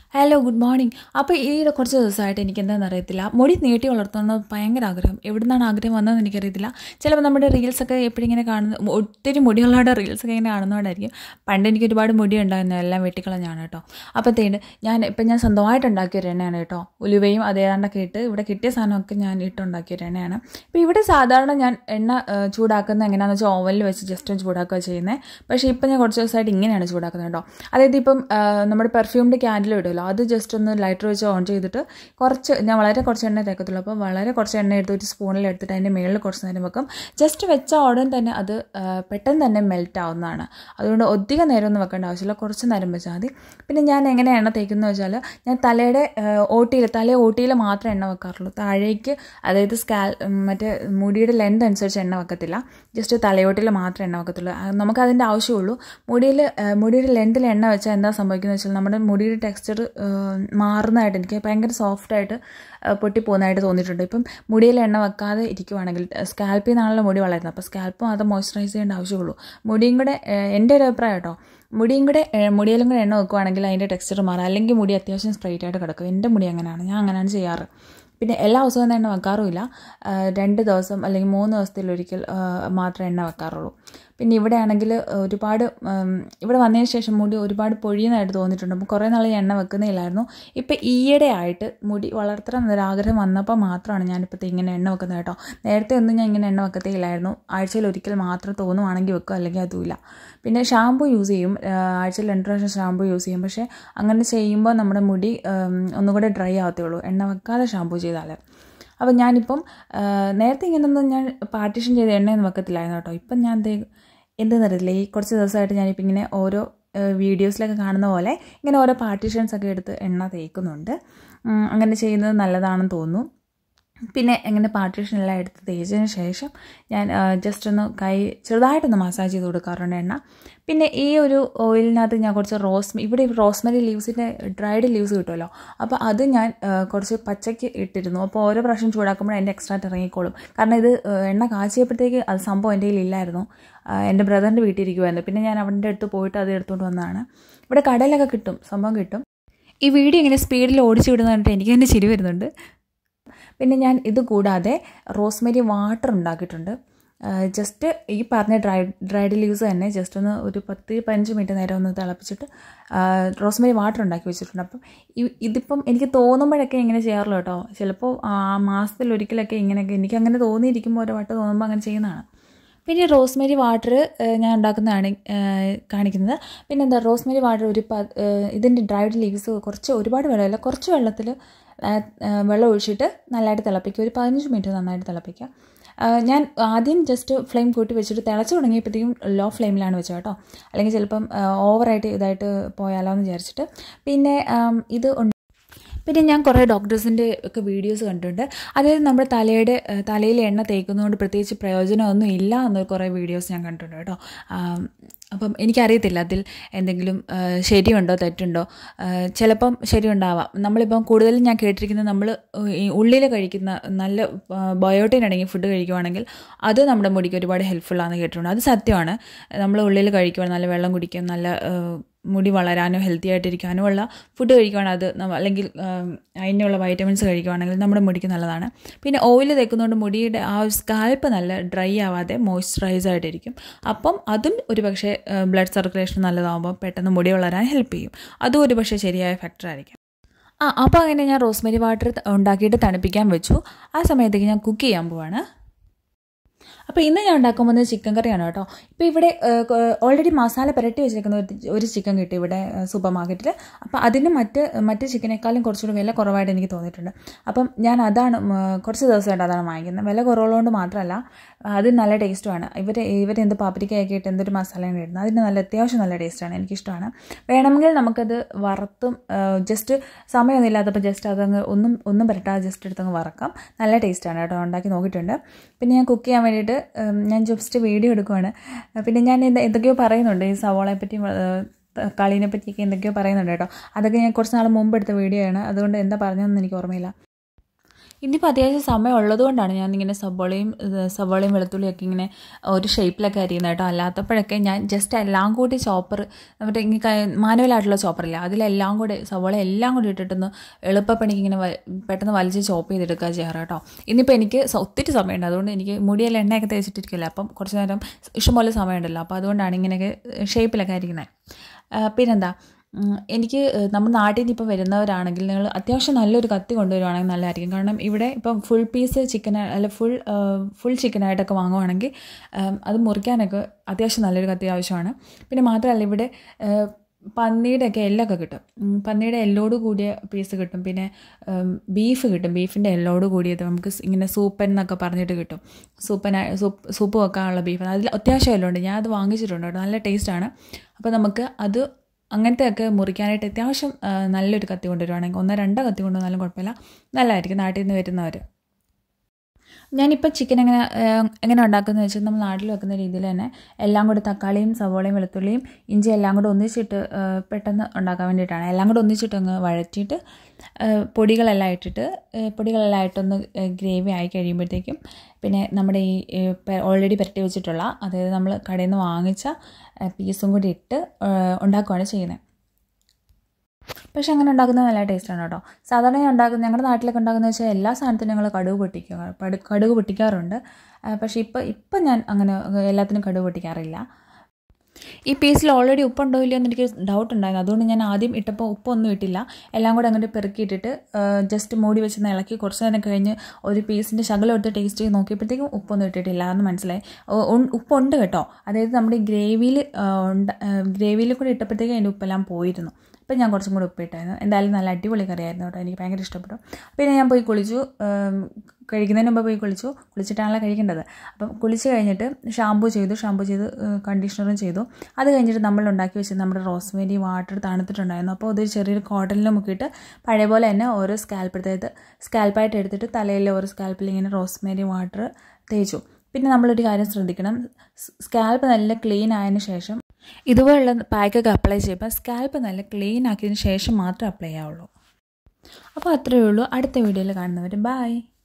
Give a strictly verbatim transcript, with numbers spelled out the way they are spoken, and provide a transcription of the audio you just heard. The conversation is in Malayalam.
Hello good morning. അപ്പോൾ ഈ കുറച്ച് ദിവസമായിട്ട് എനിക്ക് എന്താണെന്ന് അറിയത്തില്ല, മുടി നീട്ടി വളർത്തണമെന്ന് ഭയങ്കര ആഗ്രഹം. എവിടെ നിന്നാണ് ആഗ്രഹം വന്നതെന്ന് എനിക്കറിയത്തില്ല. ചിലപ്പോൾ നമ്മുടെ റീൽസൊക്കെ എപ്പോഴും ഇങ്ങനെ കാണുന്ന ഒത്തിരി മുടികളുടെ റീൽസൊക്കെ ഇങ്ങനെ കാണുന്നതുകൊണ്ടായിരിക്കും. പണ്ട് എനിക്ക് ഒരുപാട് മുടി ഉണ്ടായിരുന്നു, എല്ലാം വെട്ടിക്കളഞ്ഞാണ് കേട്ടോ. അപ്പോഴത്തേന് ഞാൻ ഇപ്പം ഞാൻ സ്വന്തമായിട്ട് ഉണ്ടാക്കിയൊരു എണ്ണയാണ് കേട്ടോ. ഉലുവയും അതേതാണ്ടൊക്കെ ഇട്ട് ഇവിടെ കിട്ടിയ സാധനമൊക്കെ ഞാൻ ഇട്ടുണ്ടാക്കിയൊരു എണ്ണയാണ്. ഇപ്പോൾ ഇവിടെ സാധാരണ ഞാൻ എണ്ണ ചൂടാക്കുന്നത് എങ്ങനെയാണെന്ന് വെച്ചാൽ ഓവനിൽ വെച്ച് ജസ്റ്റ് ഒന്ന് ചൂടാക്കുക ചെയ്യുന്നത്. പക്ഷേ ഇപ്പം ഞാൻ കുറച്ച് ദിവസമായിട്ട് ഇങ്ങനെയാണ് ചൂടാക്കുന്നത് കേട്ടോ. അതായത് ഇപ്പം നമ്മുടെ പെർഫ്യൂമിൻ്റെ ക്യാൻഡിൽ ഇടുമല്ലോ, അത് ജസ്റ്റ് ഒന്ന് ലൈറ്റർ വെച്ച് ഓൺ ചെയ്തിട്ട് കുറച്ച് ഞാൻ വളരെ കുറച്ച് എണ്ണ തേക്കത്തുള്ളൂ. അപ്പോൾ വളരെ കുറച്ച് എണ്ണ എടുത്ത് ഒരു സ്പൂണിൽ എടുത്തിട്ട് അതിൻ്റെ മുകളിൽ കുറച്ച് നേരം വെക്കും. ജസ്റ്റ് വെച്ച ഉടൻ തന്നെ അത് പെട്ടെന്ന് തന്നെ മെൽറ്റ് ആവുന്നതാണ്. അതുകൊണ്ട് അധികം നേരം ഒന്നും വെക്കേണ്ട ആവശ്യമില്ല, കുറച്ച് നേരം വെച്ചാൽ മതി. പിന്നെ ഞാൻ എങ്ങനെ എണ്ണ തേക്കുന്നത് വെച്ചാൽ, ഞാൻ തലയുടെ ഓട്ടിയിൽ തല ഓട്ടിയിൽ മാത്രമേ എണ്ണ വെക്കാറുള്ളൂ. താഴേക്ക് അതായത് സ്കാൽ മറ്റേ മുടിയുടെ ലെന്ത് അനുസരിച്ച് എണ്ണ വെക്കത്തില്ല. ജസ്റ്റ് തലയോട്ടിയിൽ മാത്രമേ എണ്ണ വെക്കത്തുള്ളൂ. നമുക്കതിൻ്റെ ആവശ്യമുള്ളൂ. മുടിയിൽ മുടിയുടെ ലെന്തിൽ എണ്ണ വെച്ചാൽ എന്താ സംഭവിക്കുന്നത് വെച്ചാൽ, നമ്മുടെ മുടിയുടെ ടെക്സ്ചർ മാറുന്നതായിട്ട് എനിക്ക് ഭയങ്കര സോഫ്റ്റായിട്ട് പൊട്ടിപ്പോകുന്നതായിട്ട് തോന്നിയിട്ടുണ്ട്. ഇപ്പം മുടിയിൽ എണ്ണ വെക്കാതെ ഇരിക്കുവാണെങ്കിൽ, സ്കാൽപ്പിൽ നിന്നാണല്ലോ മുടി വളരുന്നത്, അപ്പോൾ സ്കാൽപ്പ് മാത്രം മോയ്സ്ചറൈസ് ചെയ്യേണ്ട ആവശ്യമുള്ളൂ. മുടിയും കൂടെ, എൻ്റെ ഒരു അഭിപ്രായം കേട്ടോ, മുടിയും കൂടെ മുടിയിലും കൂടെ എണ്ണ വെക്കുവാണെങ്കിൽ അതിൻ്റെ ടെക്സ്ചർ മാറും. അല്ലെങ്കിൽ മുടി അത്യാവശ്യം സ്ട്രൈറ്റ് ആയിട്ട് കിടക്കും. എൻ്റെ മുടി അങ്ങനെയാണ്, ഞാൻ അങ്ങനെയാണ് ചെയ്യാറ്. പിന്നെ എല്ലാ ദിവസവും എണ്ണ വെക്കാറുമില്ല, രണ്ട് ദിവസം അല്ലെങ്കിൽ മൂന്ന് ദിവസത്തിലൊരിക്കൽ മാത്രമേ എണ്ണ വെക്കാറുള്ളൂ. പിന്നെ ഇവിടെ ആണെങ്കിൽ ഒരുപാട് ഇവിടെ വന്നതിന് ശേഷം മുടി ഒരുപാട് പൊഴിയുന്നതായിട്ട് തോന്നിയിട്ടുണ്ട്. അപ്പോൾ കുറേ നാൾ എണ്ണ വെക്കുന്നതില്ലായിരുന്നു. ഇപ്പോൾ ഈയിടെ ആയിട്ട് മുടി വളർത്തണം എന്നൊരാഗ്രഹം വന്നപ്പോൾ മാത്രമാണ് ഞാനിപ്പോഴത്തെ ഇങ്ങനെ എണ്ണ വെക്കുന്നത് കേട്ടോ. നേരത്തെ ഒന്നും ഞാൻ ഇങ്ങനെ എണ്ണ വെക്കത്തേ ഇല്ലായിരുന്നു. ആഴ്ചയിൽ ഒരിക്കൽ മാത്രം തോന്നുവാണെങ്കിൽ വെക്കും, അല്ലെങ്കിൽ അതുമില്ല. പിന്നെ ഷാമ്പു യൂസ് ചെയ്യും, ആഴ്ചയിൽ രണ്ട് പ്രാവശ്യം ഷാമ്പു യൂസ് ചെയ്യും. പക്ഷേ അങ്ങനെ ചെയ്യുമ്പോൾ നമ്മുടെ മുടി ഒന്നുകൂടെ ഡ്രൈ ആവത്തേ ഉള്ളൂ, എണ്ണ വെക്കാതെ ഷാമ്പു ചെയ്താൽ. അപ്പോൾ ഞാനിപ്പം നേരത്തെ ഇങ്ങനെയൊന്നും ഞാൻ പാർട്ടീഷൻ ചെയ്ത് എണ്ണയൊന്നും വെക്കത്തില്ലായിരുന്നു കേട്ടോ. ഇപ്പം ഞാൻ എന്തേ എന്തെന്നറിയില്ല, ഈ കുറച്ച് ദിവസമായിട്ട് ഞാനിപ്പോൾ ഇങ്ങനെ ഓരോ വീഡിയോസിലൊക്കെ കാണുന്ന പോലെ ഇങ്ങനെ ഓരോ പാർട്ടീഷൻസൊക്കെ എടുത്ത് എണ്ണ തേക്കുന്നുണ്ട്. അങ്ങനെ ചെയ്യുന്നത് നല്ലതാണെന്ന് തോന്നുന്നു. പിന്നെ എങ്ങനെ പാർട്ടീഷനെല്ലാം എടുത്ത് തേച്ചതിന് ശേഷം ഞാൻ ജസ്റ്റ് ഒന്ന് കൈ ചെറുതായിട്ടൊന്ന് മസാജ് ചെയ്ത് കൊടുക്കാറുണ്ട് എണ്ണ. പിന്നെ ഈ ഒരു ഓയിലിനകത്ത് ഞാൻ കുറച്ച് റോസ് ഇവിടെ റോസ്മരി ലീവ്സിൻ്റെ ഡ്രൈഡ് ലീവ്സ് കിട്ടുമല്ലോ, അപ്പോൾ അത് ഞാൻ കുറച്ച് പച്ചയ്ക്ക് ഇട്ടിരുന്നു. അപ്പോൾ ഓരോ പ്രാവശ്യം ചൂടാക്കുമ്പോൾ അതിൻ്റെ എക്സ്ട്രാറ്റ് ഇറങ്ങിക്കോളും. കാരണം ഇത് എണ്ണ കാച്ചിയപ്പോഴത്തേക്ക് അത് സംഭവം എൻ്റെ കയ്യിൽ ഇല്ലായിരുന്നു, എൻ്റെ ബ്രദറിൻ്റെ വീട്ടിൽ ഇരിക്കുമായിരുന്നു. പിന്നെ ഞാൻ അവൻ്റെ അടുത്ത് പോയിട്ട് അത് എടുത്തുകൊണ്ട് വന്നതാണ്. ഇവിടെ കടയിലൊക്കെ കിട്ടും, സംഭവം കിട്ടും. ഈ വീഡിയോ ഇങ്ങനെ സ്പീഡിൽ ഓടിച്ചു വിടുന്ന കണ്ടിട്ട് എനിക്ക് തന്നെ ചിരി വരുന്നുണ്ട്. പിന്നെ ഞാൻ ഇത് കൂടാതെ റോസ്മേരി വാട്ടർ ഉണ്ടാക്കിയിട്ടുണ്ട്. ജസ്റ്റ് ഈ പറഞ്ഞ ഡ്രൈ ഡ്രൈഡ് ലീവ്സ് തന്നെ ജസ്റ്റ് ഒന്ന് ഒരു പത്ത് പതിനഞ്ച് മിനിറ്റ് നേരം ഒന്ന് തിളപ്പിച്ചിട്ട് റോസ്മേരി വാട്ടർ ഉണ്ടാക്കി വെച്ചിട്ടുണ്ട്. അപ്പം ഇതിപ്പം എനിക്ക് തോന്നുമ്പോഴൊക്കെ ഇങ്ങനെ ചെയ്യാറുള്ളൂ കേട്ടോ. ചിലപ്പോൾ മാസത്തിൽ ഒരിക്കലൊക്കെ ഇങ്ങനെയൊക്കെ എനിക്കങ്ങനെ തോന്നിയിരിക്കുമ്പോൾ ഓരോ വട്ടം തോന്നുമ്പോൾ അങ്ങനെ ചെയ്യുന്നതാണ്. പിന്നെ റോസ്മേരി വാട്ടർ ഞാൻ ഉണ്ടാക്കുന്നതാണ് കാണിക്കുന്നത്. പിന്നെ എന്താ, റോസ്മേരി വാട്ടർ ഒരു പ ഇതിൻ്റെ ഡ്രൈഡ് ലീവ്സ് കുറച്ച് ഒരുപാട് വെള്ളമില്ല, കുറച്ച് വെള്ളത്തിൽ വെള്ളം ഒഴിച്ചിട്ട് നല്ലതായിട്ട് തിളപ്പിക്കുക. ഒരു പതിനഞ്ച് മിനിറ്റ് നന്നായിട്ട് തിളപ്പിക്കുക. ഞാൻ ആദ്യം ജസ്റ്റ് ഫ്ലെയിം കൂട്ടി വെച്ചിട്ട് തിളച്ച് തുടങ്ങിയപ്പോഴത്തേക്കും ലോ ഫ്ലെയിമിലാണ് വെച്ചത് കേട്ടോ, അല്ലെങ്കിൽ ചിലപ്പം ഓവറായിട്ട് ഇതായിട്ട് പോയാലോ എന്ന് വിചാരിച്ചിട്ട്. പിന്നെ ഇത് പിന്നെ ഞാൻ കുറേ ഡോക്ടേഴ്സിൻ്റെ ഒക്കെ വീഡിയോസ് കണ്ടിട്ടുണ്ട്. അതായത് നമ്മുടെ തലയുടെ തലയിൽ എണ്ണ തേക്കുന്നതുകൊണ്ട് പ്രത്യേകിച്ച് പ്രയോജനമൊന്നും ഇല്ല എന്നൊരു കുറേ വീഡിയോസ് ഞാൻ കണ്ടിട്ടുണ്ട് കേട്ടോ. അപ്പം എനിക്കറിയത്തില്ല അതിൽ എന്തെങ്കിലും ശരിയുണ്ടോ തെറ്റുണ്ടോ. ചിലപ്പം ശരിയുണ്ടാവാം. നമ്മളിപ്പം കൂടുതലും ഞാൻ കേട്ടിരിക്കുന്നത്, നമ്മൾ ഈ ഉള്ളിൽ കഴിക്കുന്ന നല്ല ബയോട്ടിൻ അടങ്ങിയ ഫുഡ് കഴിക്കുവാണെങ്കിൽ അത് നമ്മുടെ മുടിക്ക് ഒരുപാട് ഹെൽപ്ഫുള്ളാണെന്ന് കേട്ടിട്ടുണ്ട്. അത് സത്യമാണ്. നമ്മൾ ഉള്ളിൽ കഴിക്കുവാൻ നല്ല വെള്ളം കുടിക്കും, നല്ല മുടി വളരാനോ ഹെൽത്തി ആയിട്ടിരിക്കാനോ ഉള്ള ഫുഡ് കഴിക്കുകയാണ് അത്, അല്ലെങ്കിൽ അതിനുള്ള വൈറ്റമിൻസ് കഴിക്കുകയാണെങ്കിൽ നമ്മുടെ മുടിക്ക് നല്ലതാണ്. പിന്നെ ഓയിൽ തേക്കുന്നതുകൊണ്ട് മുടിയുടെ ആ സ്കാൽപ്പ് നല്ല ഡ്രൈ ആവാതെ മോയ്സ്ചറൈസ് ആയിട്ടിരിക്കും. അപ്പം അതും ഒരു പക്ഷേ ബ്ലഡ് സർക്കുലേഷൻ നല്ലതാകുമ്പോൾ പെട്ടെന്ന് മുടി വളരാൻ ഹെൽപ്പ് ചെയ്യും. അതും ഒരു പക്ഷേ ശരിയായ ഫാക്ടറായിരിക്കും. ആ അപ്പോൾ അങ്ങനെ ഞാൻ റോസ്മേരി വാട്ടർ ഉണ്ടാക്കിയിട്ട് തണുപ്പിക്കാൻ വെച്ചു. ആ സമയത്തേക്ക് ഞാൻ കുക്ക് ചെയ്യാൻ പോവാണ്. അപ്പോൾ ഇന്ന് ഞാൻ ഉണ്ടാക്കാൻ പോകുന്നത് ചിക്കൻ കറിയാണ് കേട്ടോ. ഇപ്പോൾ ഇവിടെ ഓൾറെഡി മസാല പുരട്ടി വെച്ചിരിക്കുന്ന ഒരു ചിക്കൻ കിട്ടി ഇവിടെ സൂപ്പർ മാർക്കറ്റിൽ. അപ്പോൾ അതിന് മറ്റ് മറ്റ് ചിക്കനേക്കാളും കുറച്ചുകൂടി വില കുറവായിട്ട് എനിക്ക് തോന്നിയിട്ടുണ്ട്. അപ്പം ഞാൻ അതാണ് കുറച്ച് ദിവസമായിട്ട് അതാണ് വാങ്ങിക്കുന്നത്. വില കുറവുള്ളതുകൊണ്ട് മാത്രമല്ല, അത് നല്ല ടേസ്റ്റുമാണ്. ഇവർ ഇവരെന്ത് പാപ്രിക്കയൊക്കെ ഇട്ട് എന്തൊരു മസാലയാണ് ഇടുന്നത്, അതിന് നല്ല അത്യാവശ്യം നല്ല ടേസ്റ്റാണ്, എനിക്കിഷ്ടമാണ്. വേണമെങ്കിൽ നമുക്കത് വറുത്തും ജസ്റ്റ് സമയമൊന്നും ഇല്ലാത്തപ്പോൾ ജസ്റ്റ് അതങ്ങ് ഒന്നും ഒന്നും പുരട്ടാതെ ജസ്റ്റ് എടുത്തങ്ങ് വറക്കാം. നല്ല ടേസ്റ്റാണ് കേട്ടോ, ഉണ്ടാക്കി നോക്കിയിട്ടുണ്ട്. പിന്നെ ഞാൻ കുക്ക് ചെയ്യാൻ വേണ്ടിയിട്ട് ഞാൻ ജസ്റ്റ് വീഡിയോ എടുക്കുവാണ്. പിന്നെ ഞാൻ എന്തൊക്കെയോ പറയുന്നുണ്ട്, ഈ സവോളയെ പറ്റി തക്കാളീനെ പറ്റിയൊക്കെ എന്തൊക്കെയോ പറയുന്നുണ്ട് കേട്ടോ. അതൊക്കെ ഞാൻ കുറച്ച് നാൾ മുമ്പ് എടുത്ത വീഡിയോ ആണ്, അതുകൊണ്ട് എന്താ പറഞ്ഞതെന്ന് എനിക്ക് ഓർമ്മയില്ല. ഇന്നിപ്പോൾ അത്യാവശ്യം സമയം ഉള്ളതുകൊണ്ടാണ് ഞാനിങ്ങനെ സവോളയും സവോളയും വെളുത്തുള്ളിയൊക്കെ ഇങ്ങനെ ഒരു ഷേപ്പിലൊക്കെ അരിയുന്നത് കേട്ടോ. അല്ലാത്തപ്പോഴൊക്കെ ഞാൻ ജസ്റ്റ് എല്ലാം കൂടി ചോപ്പർ നമ്മുടെ ഇങ്ങനെ മാനുവലായിട്ടുള്ള ചോപ്പറില്ല, അതിലെല്ലാം കൂടി സവോള എല്ലാം കൂടി ഇട്ടിട്ടൊന്ന് എളുപ്പപ്പണിക്ക് ഇങ്ങനെ പെട്ടെന്ന് വലിച്ച് ചോപ്പ് ചെയ്തെടുക്കുക ചെയ്യാറ് കേട്ടോ. ഇന്നിപ്പോൾ എനിക്ക് ഒത്തിരി സമയമുണ്ട്, അതുകൊണ്ട് എനിക്ക് മുടിയെല്ലാം എണ്ണയൊക്കെ തേച്ചിട്ടിരിക്കില്ല, അപ്പം കുറച്ച് നേരം ഇഷ്ടംപോലെ സമയമുണ്ടല്ലോ, അപ്പോൾ അതുകൊണ്ടാണ് ഇങ്ങനെയൊക്കെ ഷേപ്പിലൊക്കെ ആയിരിക്കുന്നത്. പിന്നെന്താ, എനിക്ക് നമ്മൾ നാട്ടിൽ നിന്ന് ഇപ്പോൾ വരുന്നവരാണെങ്കിൽ നിങ്ങൾ അത്യാവശ്യം നല്ലൊരു കത്തി കൊണ്ടുവരുവാണെങ്കിൽ നല്ലതായിരിക്കും. കാരണം ഇവിടെ ഇപ്പം ഫുൾ പീസ് ചിക്കൻ അല്ല ഫുൾ ഫുൾ ചിക്കനായിട്ടൊക്കെ വാങ്ങുവാണെങ്കിൽ അത് മുറിക്കാനൊക്കെ അത്യാവശ്യം നല്ലൊരു കത്തി ആവശ്യമാണ്. പിന്നെ മാത്രമല്ല ഇവിടെ പന്നിയുടെയൊക്കെ എല്ലൊക്കെ കിട്ടും, പന്നിയുടെ എല്ലോട് കൂടിയ പീസ് കിട്ടും, പിന്നെ ബീഫ് കിട്ടും, ബീഫിൻ്റെ എല്ലോട് കൂടിയത് നമുക്ക് ഇങ്ങനെ സൂപ്പൻ എന്നൊക്കെ പറഞ്ഞിട്ട് കിട്ടും. സൂപ്പന സൂപ്പ് സൂപ്പ് വെക്കാനുള്ള ബീഫ് അതിൽ അത്യാവശ്യം എല്ലാം ഉണ്ട്, ഞാൻ അത് വാങ്ങിച്ചിട്ടുണ്ട് കേട്ടോ, നല്ല ടേസ്റ്റാണ്. അപ്പോൾ നമുക്ക് അത് അങ്ങനത്തെയൊക്കെ മുറിക്കാനായിട്ട് അത്യാവശ്യം നല്ലൊരു കത്തി കൊണ്ടുവരുവാണെങ്കിൽ ഒന്നോ രണ്ടോ കത്തി കൊണ്ടുവന്നാലും കുഴപ്പമില്ല, നല്ലതായിരിക്കും നാട്ടിൽ നിന്ന് വരുന്നവർ. ഞാനിപ്പോൾ ചിക്കൻ എങ്ങനെ എങ്ങനെ ഉണ്ടാക്കുന്നത് വെച്ചാൽ നമ്മൾ നാട്ടിൽ വെക്കുന്ന രീതിയിൽ തന്നെ എല്ലാം കൂടി തക്കാളിയും സവോളയും വെളുത്തുള്ളിയും ഇഞ്ചി എല്ലാം കൂടെ ഒന്നിച്ചിട്ട് പെട്ടെന്ന് ഉണ്ടാക്കാൻ വേണ്ടിയിട്ടാണ്. എല്ലാം കൂടെ ഒന്നിച്ചിട്ട് അങ്ങ് വഴറ്റിയിട്ട് പൊടികളെല്ലാം ഇട്ടിട്ട് പൊടികളെല്ലാം ഇട്ടൊന്ന് ഗ്രേവി ആയി കഴിയുമ്പോഴത്തേക്കും പിന്നെ നമ്മുടെ ഈ ഓൾറെഡി പുരട്ടി വെച്ചിട്ടുള്ള, അതായത് നമ്മൾ കടയിൽ നിന്ന് വാങ്ങിച്ച പീസും കൂടി ഇട്ട് ഉണ്ടാക്കുകയാണ് ചെയ്യുന്നത്. പക്ഷേ അങ്ങനെ ഉണ്ടാക്കുന്നത് നല്ല ടേസ്റ്റാണ് കേട്ടോ. സാധാരണ ഞാൻ ഉണ്ടാക്കുന്നത് ഞങ്ങളുടെ നാട്ടിലൊക്കെ ഉണ്ടാക്കുന്നത് വെച്ചാൽ എല്ലാ സാധനത്തിനും ഞങ്ങൾ കടുക് പൊട്ടിക്കുക കടുക് പൊട്ടിക്കാറുണ്ട്. പക്ഷേ ഇപ്പോൾ ഇപ്പം ഞാൻ അങ്ങനെ എല്ലാത്തിനും കടുക് പൊട്ടിക്കാറില്ല. ഈ പീസിൽ ഓൾറെഡി ഉപ്പുണ്ടോ ഇല്ലയോ എന്ന് എനിക്ക് ഡൗട്ട് ഉണ്ടായിരുന്നു, അതുകൊണ്ട് ഞാൻ ആദ്യം ഇട്ടപ്പോൾ ഉപ്പൊന്നും ഇട്ടില്ല, എല്ലാം കൂടെ അങ്ങോട്ട് പെറുക്കിയിട്ടിട്ട് ജസ്റ്റ് മൂടി വെച്ച് ഇളക്കി കുറച്ച് നേരം കഴിഞ്ഞ് ഒരു പീസിൻ്റെ ശകലം എടുത്ത് ടേസ്റ്റ് ചെയ്ത് നോക്കിയപ്പോഴത്തേക്കും ഉപ്പൊന്നും ഇട്ടിട്ടില്ല എന്ന് മനസ്സിലായി. ഉപ്പുണ്ട് കേട്ടോ, അതായത് നമ്മുടെ ഗ്രേവിയിൽ ഗ്രേവിയിൽ കൂടെ ഇട്ടപ്പോഴത്തേക്കും അതിൻ്റെ ഉപ്പെല്ലാം പോയിരുന്നു. അപ്പം ഞാൻ കുറച്ചും കൂടി ഉപ്പിട്ടായിരുന്നു. എന്തായാലും നല്ല അടിപൊളി കറിയായിരുന്നു കേട്ടോ, എനിക്ക് ഭയങ്കര ഇഷ്ടപ്പെട്ടു. പിന്നെ ഞാൻ പോയി കുളിച്ചു, കഴിക്കുന്നതിന് മുമ്പ് പോയി കുളിച്ചു, കുളിച്ചിട്ടാണല്ലോ കഴിക്കേണ്ടത്. അപ്പം കുളിച്ച് കഴിഞ്ഞിട്ട് ഷാമ്പൂ ചെയ്തു, ഷാമ്പൂ ചെയ്ത് കണ്ടീഷണറും ചെയ്തു. അത് കഴിഞ്ഞിട്ട് നമ്മൾ ഉണ്ടാക്കി വെച്ചത് നമ്മുടെ റോസ്മേരി വാട്ടർ തണുത്തിട്ടുണ്ടായിരുന്നു. അപ്പോൾ അതൊരു ചെറിയൊരു കോട്ടണിൽ മുക്കിയിട്ട് പഴയ പോലെ തന്നെ ഓരോ സ്കാൽപ്പെടുത്തത് സ്കാൽപ്പായിട്ട് എടുത്തിട്ട് തലയിൽ ഓരോ സ്കാൽപ്പിൽ ഇങ്ങനെ റോസ്മേരി വാട്ടർ തേച്ചു. പിന്നെ നമ്മളൊരു കാര്യം ശ്രദ്ധിക്കണം, സ്കാൽപ്പ് നല്ല ക്ലീൻ ആയതിനു ശേഷം ഇതുപോലുള്ള പാക്കൊക്കെ അപ്ലൈ ചെയ്യുമ്പോൾ സ്കാൽപ്പ് നല്ല ക്ലീൻ ആക്കിയതിന് ശേഷം മാത്രമേ അപ്ലൈ ചെയ്യാവുള്ളൂ. അപ്പോൾ അത്രയേ ഉള്ളൂ. അടുത്ത വീഡിയോയിൽ കാണുന്നവർ ബൈ.